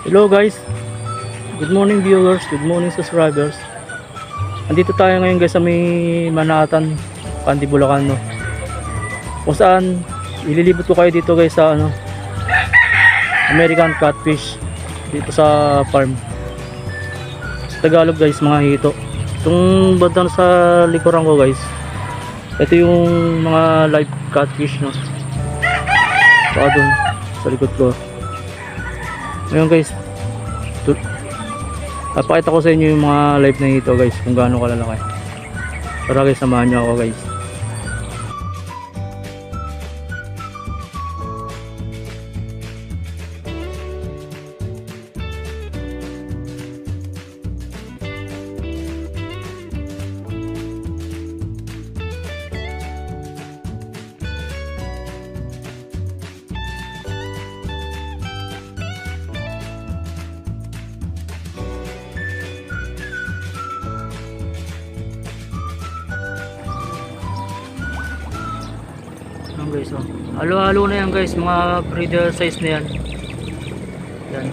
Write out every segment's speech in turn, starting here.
Hello guys, good morning viewers, good morning subscribers. Andito tayo ngayon guys sa may Manhattan, Kandi, Bulacan, no? Kung saan ililibot ko kayo dito guys sa American catfish dito sa farm. Sa Tagalog guys, mga hito. Itong bandang sa likuran ko guys, ito yung mga live catfish, no? Saka dun sa likod ko. Ngayon guys, napakita ko sa inyo yung mga live na ito guys, kung gaano kalalaki. Tara guys, samahan nyo ako guys. Guys, oh. Halo-halo na yan guys, mga breeder size na yan. Yan.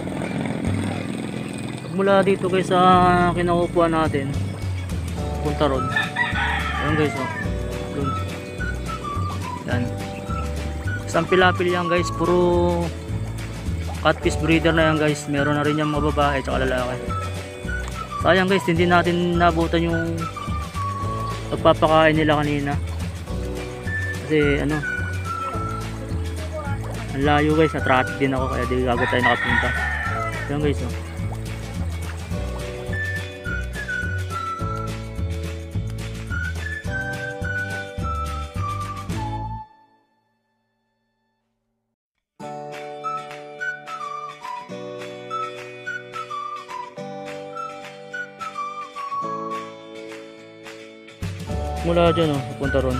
Mula dito guys sa kinaupuan natin, punta ron. Yan guys, oh. Dun. Yan. Isang pilapil yan guys, puro catfish breeder na yan guys. Meron na rin yung mga babae at lalaki. Sayang guys, hindi natin nabutan yung pagpapakain nila kanina. Kasi ang layo guys, na traffic din ako kaya di agad tayo nakapunta. Yan guys, oh. Mula dyan, oh, punta ron.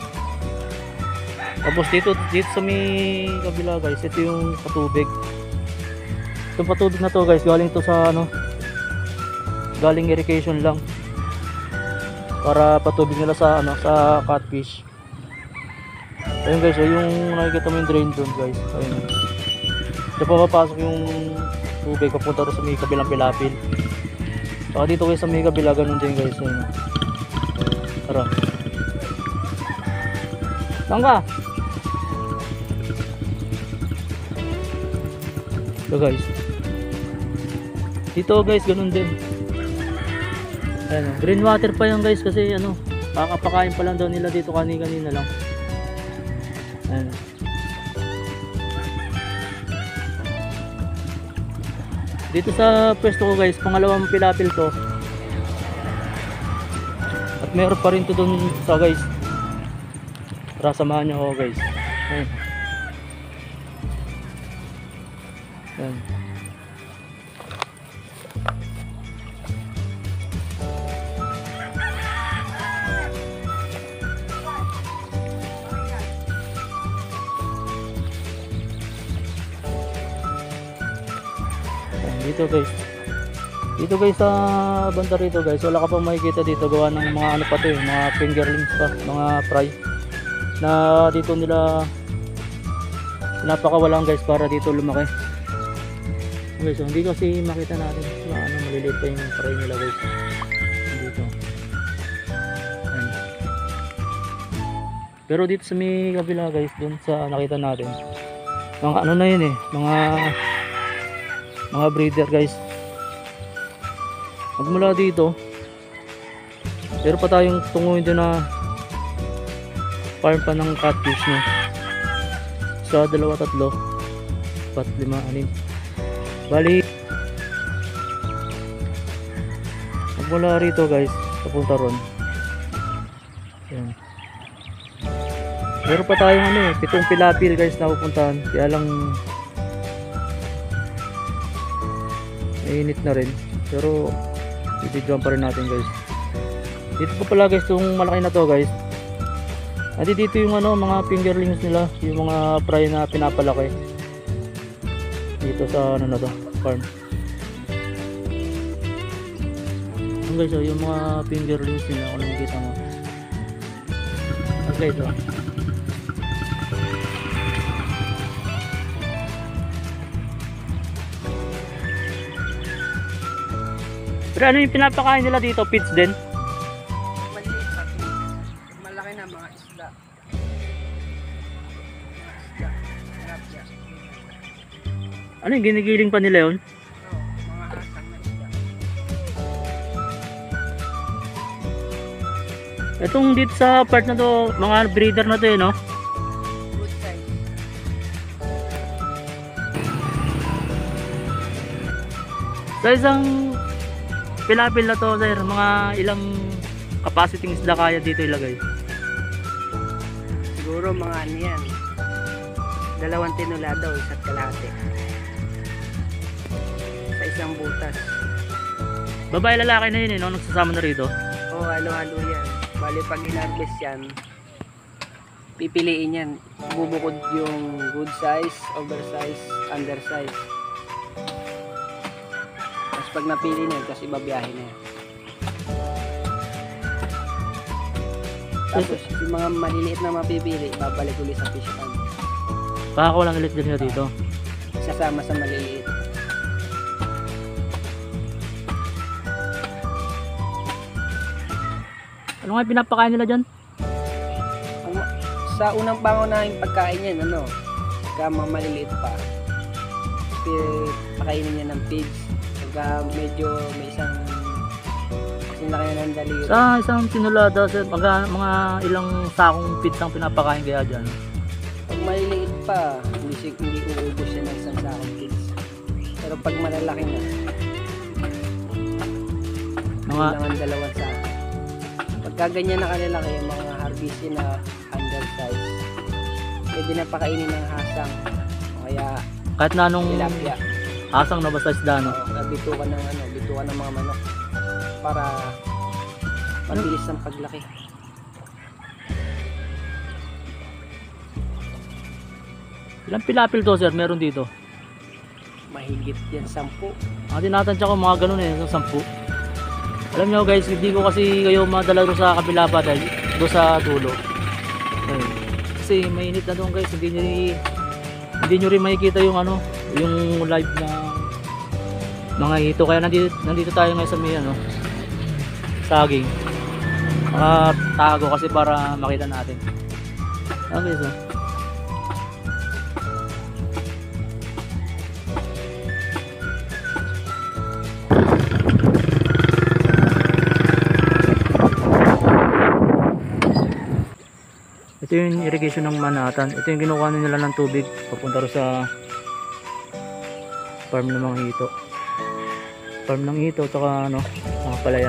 Tapos dito sa may kabila guys, ito yung patubig. Itong patubig na to guys, galing to sa galing irrigation lang. Para patubig nila sa sa catfish. Ayun guys, yung nakikita mo yung drain doon guys. Ayun. Diyan pa papasok yung tubig papunta rin sa may kabilang pilapil. Saka dito guys sa may kabila, ganun din guys. Ayun. Tara. Saan ka? So guys, dito guys ganun din. Ayan, green water pa yan guys, kasi kakapakain pa lang daw nila dito kanina lang. Ayan. Dito sa pwesto ko guys, pangalawang pilapil to. At meron pa rin to dun sa guys. Tara, samahan nyo ako guys. Ayan. Yan. Dito guys sa banda rito guys, wala ka pang makikita dito, gawa ng mga pa to, mga fingerlings pa, mga fry na dito nila napakawalan guys para dito lumaki. Okay, so hindi kasi makita natin na maliliit pa yung fry nila guys dito. Ayan. Pero dito sa may kabila guys, dun sa nakita natin, mga na yun mga breeder guys. Magmula dito pero pa tayong tunguin din na farm pa ng catfish, no? Sa 2, 3, 4, 5, 6 bali, magmula rito guys papunta ron. Ayan. Meron pa tayong 7 pilapil guys na pupuntahan, kaya lang mainit na rin, pero i-videoan pa rin natin guys. Dito pa pala guys, itong malaki na to guys, at dito yung mga fingerlings nila, yung mga fry na pinapalaki dito sa na to, farm. Guys, so yung mga fingerlings nila, kung nakikita mo. Okay, so Pero ano yung pinapakain nila dito? Pits din? Maliit pa. Malaki na mga isda. Tilapia. Ano yung ginigiling pa nila yun? Oo, mga hasang na isda. Itong dito sa part na to, mga breeder na to no? Good size. Sa isang pilapil na to sir, mga ilang capacity ng isda kaya dito ilagay? Siguro mga ano yan. 2 tinulado, 1 kalahati. Sa isang butas. Babae lalaki na yun no? Nagsasama na rito. Oo, halo-halo yan. Bali pag in-harvest yan, pipiliin yan. Bubukod yung good size, oversize, undersize. Tapos pag napili na yun, kasi babiyahe na yan. Tapos yung mga maliliit na mapipili, babalik ulit sa fish pond. Baka ko lang ulit din nyo dito. Sasama sa maliliit. Ano nga yung pinapakain nila dyan? Sa unang pangunahing pagkain yan, ano, pagka mga maliliit pa, pakainin niya ng pigs. Pagka medyo may isang laki na ng daliri. Sa isang tinulada sir, mga ilang sakong pits ang pinapakain kaya dyan? Pag maliliit pa, hindi uubos siya ng isang sakong pigs. Pero pag malalaki na, kailangan 2 sako. Pagka ganyan na kalalaki, yung mga harvestin na undersize, pwede na pakainin ng hasang o kaya kahit na anong tilapia. asang na basta isda no? Bitukan ng mga manok para mabilis ang paglaki. Ilang pilapil to sir meron dito? Mahigit yan 10. Ang tinatansya ko mga ganun sa 10. Alam nyo guys, hindi ko kasi kayo madala doon sa kabila pa dahil doon sa dulo. Ayun. Kasi mainit na doon guys, hindi nyo rin makikita yung ano, yung live na mga hito. Kaya nandito tayo ngayon sa may ano, saging. Tago kasi para makita natin. Okay so. Ito yung irrigation ng Manhattan. Ito yung kinukuha nila ng tubig papunta ro sa farm ng mga hito. Farm ng hito tsaka ano, mga palayan.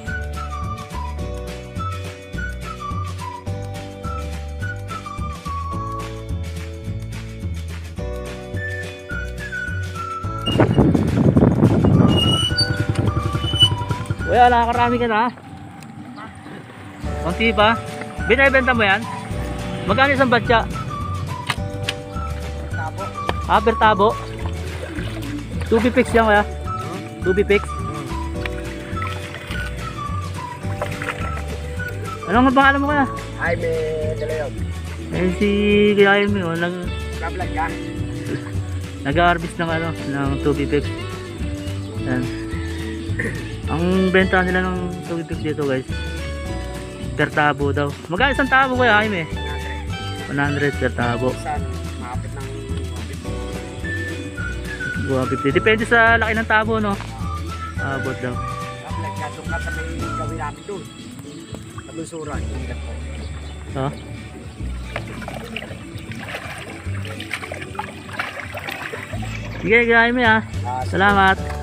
Kuya, nakakarami ka na. Konti pa. Binibenta mo yan? Magkano isang batya? Tabo. Bertabo. 2B picks yan kaya? 2B picks. Ano nga pangalan mo kaya? Ay, may dala yun. Eh si Kaya mo yun, Vlog ka? nag-harvest ng ano, ng 2B picks. Yan. Ang benta nila ng 2B picks dito guys, per tabo daw. Magkano isang tabo kaya Jaime? 100 per tabo. Saan? Makapit ng 150. Depende sa laki ng tabo no. Abot daw. vlog ka. Doon ka sa may gawin namin doon. Sa Lusura. Ingat po. Ha? Sige, Jaime ha. Salamat.